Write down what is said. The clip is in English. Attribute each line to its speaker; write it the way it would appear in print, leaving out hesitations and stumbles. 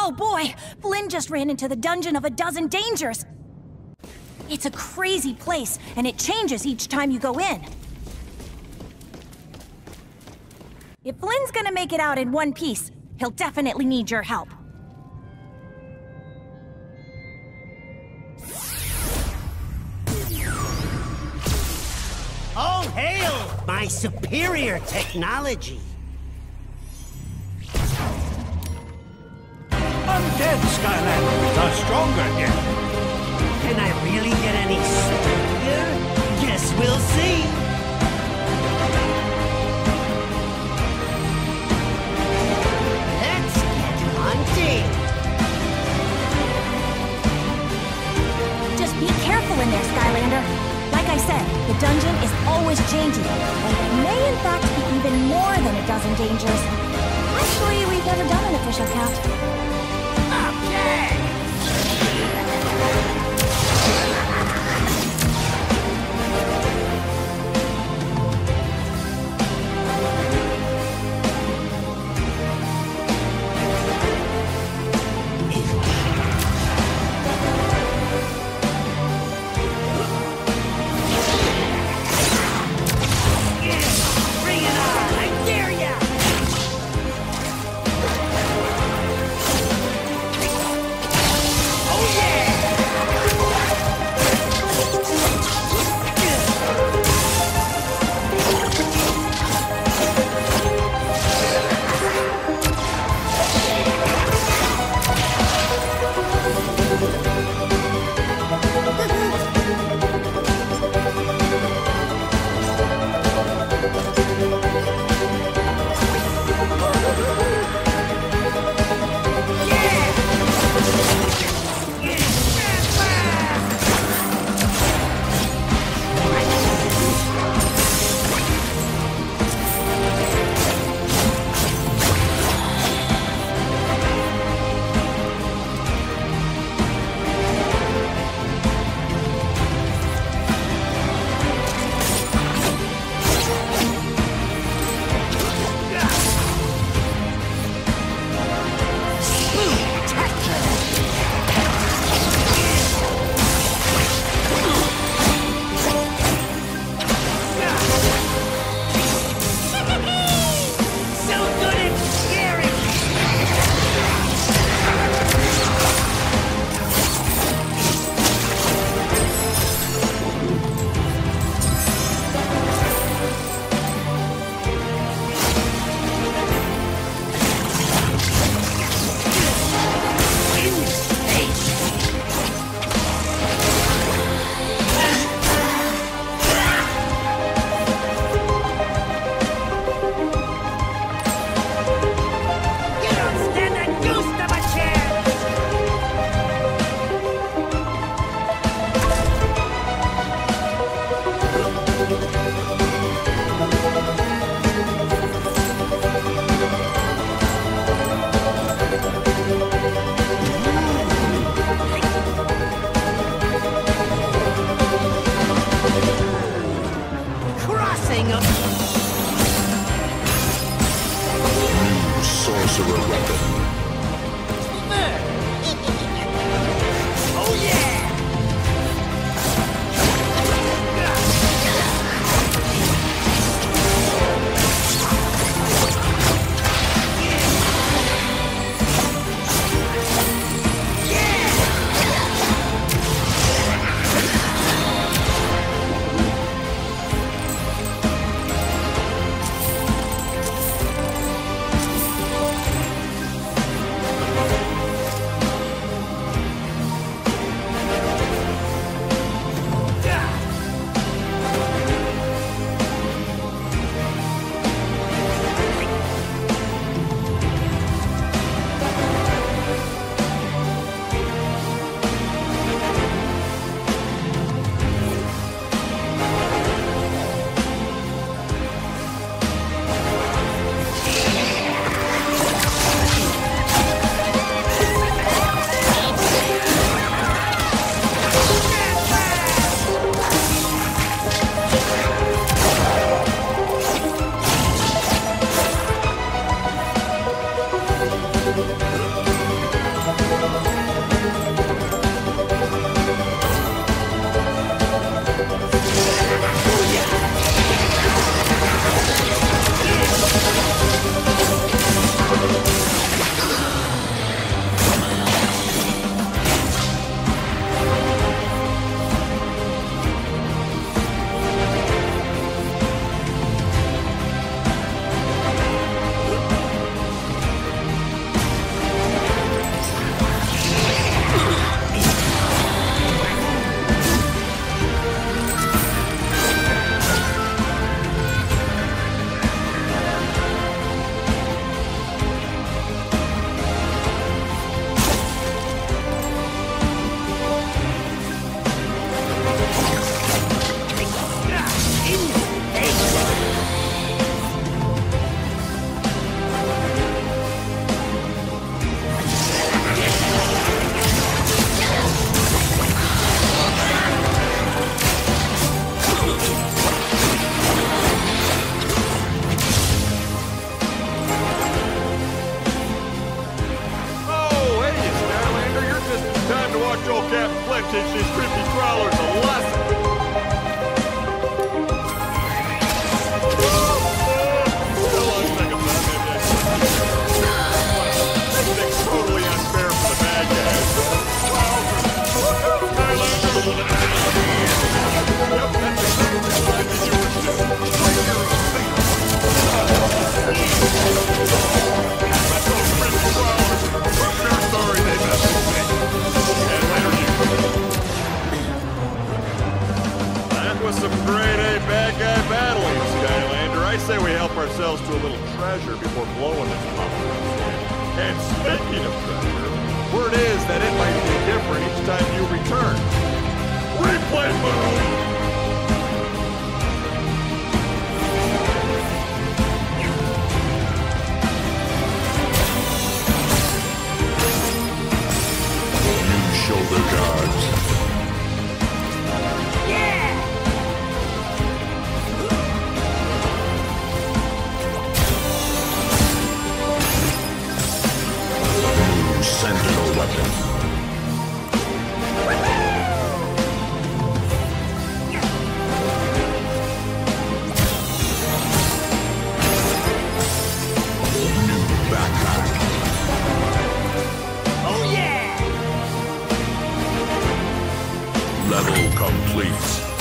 Speaker 1: Oh boy! Flynn just ran into the dungeon of a dozen dangers! It's a crazy place, and it changes each time you go in. If Flynn's gonna make it out in one piece, he'll definitely need your help.
Speaker 2: All hail my superior technology!
Speaker 3: Undead Skylanders are stronger here.
Speaker 2: Can I really get any sturdier? Guess we'll see. Let's get hunting.
Speaker 1: Just be careful in there, Skylander. Like I said, the dungeon is always changing, and it may in fact be even more than a dozen dangers. Actually, we've never done an official count.
Speaker 2: Okay!
Speaker 4: teach these creepy crawlers a lesson. Still on second thought, maybe I should. This thing's totally unfair for the bad guys. Yep, that's exactly what I did you were doing. Sorry, they messed with me. And later you. That was some grade A bad guy battling, Skylander. I say we help ourselves to a little treasure before blowing this power. And speaking of treasure, word is that it might be different each time you return. Replay mode!
Speaker 5: Shoulder guards.
Speaker 1: Yeah!
Speaker 5: New sentinel weapon. New backpack.
Speaker 1: Oh yeah!
Speaker 5: Level complete.